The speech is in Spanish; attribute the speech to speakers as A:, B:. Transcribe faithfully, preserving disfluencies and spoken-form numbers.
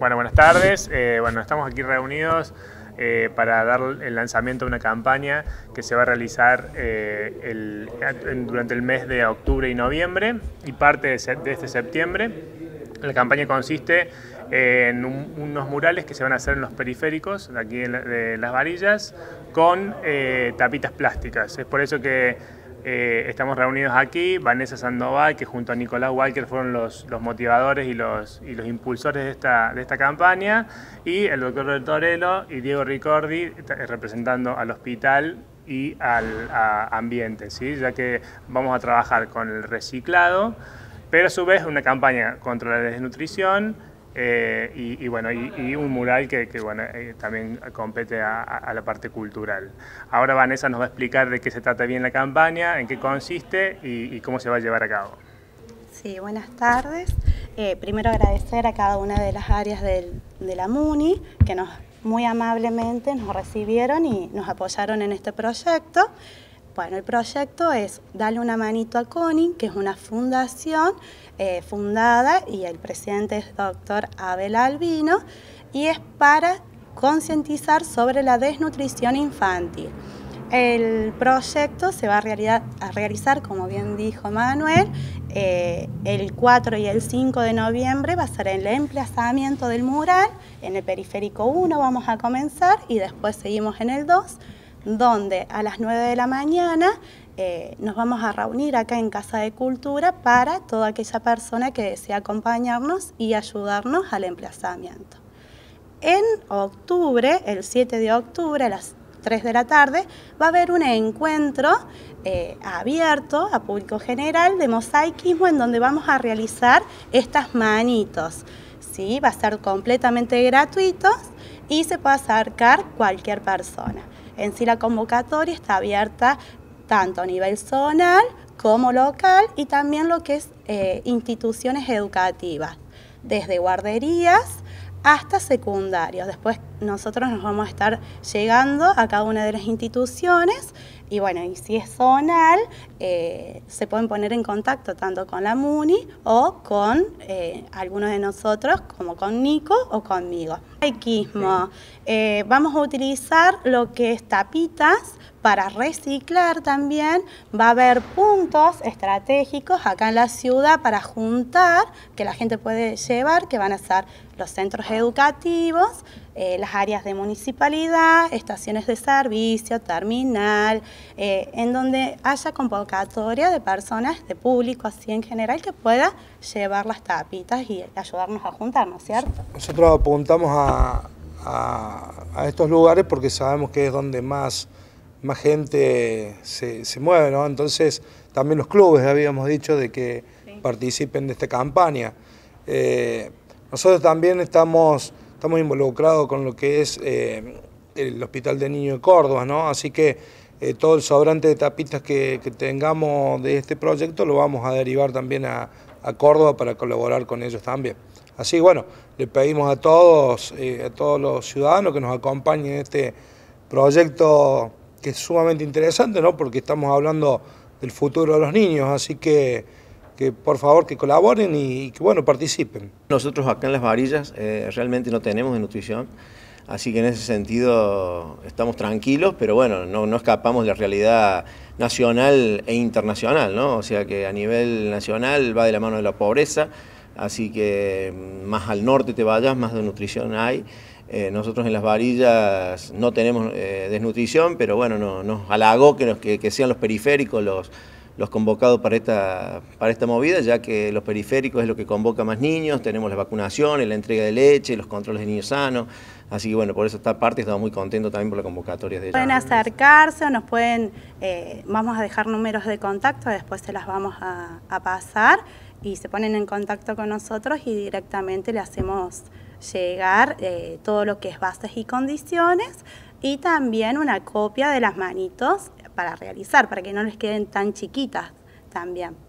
A: Bueno, buenas tardes. Eh, bueno, estamos aquí reunidos eh, para dar el lanzamiento de una campaña que se va a realizar eh, el, durante el mes de octubre y noviembre y parte de, de este septiembre. La campaña consiste en un, unos murales que se van a hacer en los periféricos de aquí de, la, de Las Varillas con eh, tapitas plásticas. Es por eso que Eh, estamos reunidos aquí, Vanessa Sandoval, que junto a Nicolás Walker fueron los, los motivadores y los, y los impulsores de esta, de esta campaña, y el doctor Torello y Diego Ricordi representando al hospital y al a ambiente, ¿sí? Ya que vamos a trabajar con el reciclado, pero a su vez una campaña contra la desnutrición. Eh, y, y bueno, y, y un mural que, que bueno, eh, también compete a, a la parte cultural. Ahora Vanessa nos va a explicar de qué se trata bien la campaña, en qué consiste y, y cómo se va a llevar a cabo.
B: Sí, buenas tardes. Eh, primero agradecer a cada una de las áreas del, de la MUNI que nos muy amablemente nos recibieron y nos apoyaron en este proyecto. Bueno, el proyecto es Dale una manito a Connie, que es una fundación eh, fundada y el presidente es doctor Abel Albino, y es para concientizar sobre la desnutrición infantil. El proyecto se va a, realidad, a realizar, como bien dijo Manuel, eh, el cuatro y el cinco de noviembre va a ser el emplazamiento del mural. En el periférico uno vamos a comenzar y después seguimos en el dos, donde a las nueve de la mañana eh, nos vamos a reunir acá en Casa de Cultura para toda aquella persona que desee acompañarnos y ayudarnos al emplazamiento. En octubre, el siete de octubre, a las tres de la tarde, va a haber un encuentro eh, abierto a público general de mosaicismo en donde vamos a realizar estas manitos. ¿Sí? Va a ser completamente gratuito y se puede acercar cualquier persona. En sí la convocatoria está abierta tanto a nivel zonal como local y también lo que es eh, instituciones educativas, desde guarderías hasta secundarios. Después nosotros nos vamos a estar llegando a cada una de las instituciones y bueno, y si es zonal, eh, se pueden poner en contacto tanto con la MUNI o con eh, algunos de nosotros, como con Nico o conmigo. Mosaicismo. Eh, vamos a utilizar lo que es tapitas para reciclar también. Va a haber puntos estratégicos acá en la ciudad para juntar, que la gente puede llevar, que van a ser los centros educativos, eh, las áreas de municipalidad, estaciones de servicio, terminal, eh, en donde haya convocatoria de personas, de público así en general, que pueda llevar las tapitas y ayudarnos a juntarnos, ¿cierto?
C: Nosotros apuntamos a, a, a estos lugares porque sabemos que es donde más, más gente se, se mueve, ¿no? Entonces también los clubes habíamos dicho de que sí participen de esta campaña. Eh, nosotros también estamos... Estamos involucrados con lo que es eh, el Hospital de Niños de Córdoba, ¿no? Así que eh, todo el sobrante de tapitas que, que tengamos de este proyecto lo vamos a derivar también a, a Córdoba para colaborar con ellos también. Así bueno, le pedimos a todos, eh, a todos los ciudadanos que nos acompañen en este proyecto que es sumamente interesante, ¿no? Porque estamos hablando del futuro de los niños, así que... que por favor que colaboren y que bueno, participen.
D: Nosotros acá en Las Varillas eh, realmente no tenemos de nutrición, así que en ese sentido estamos tranquilos, pero bueno, no, no escapamos de la realidad nacional e internacional, ¿no? O sea que a nivel nacional va de la mano de la pobreza, así que más al norte te vayas, más de nutrición hay. Eh, nosotros en Las Varillas no tenemos eh, desnutrición, pero bueno, no, nos halagó que, nos, que, que sean los periféricos los los convocados para esta, para esta movida, ya que los periféricos es lo que convoca más niños, tenemos las vacunaciones, la entrega de leche, los controles de niños sanos, así que bueno, por esa parte estamos muy contentos también por la convocatoria de ellos.
B: Pueden acercarse o nos pueden, eh, vamos a dejar números de contacto, después se las vamos a, a pasar y se ponen en contacto con nosotros y directamente le hacemos llegar eh, todo lo que es bases y condiciones y también una copia de las manitos para realizar, para que no les queden tan chiquitas también.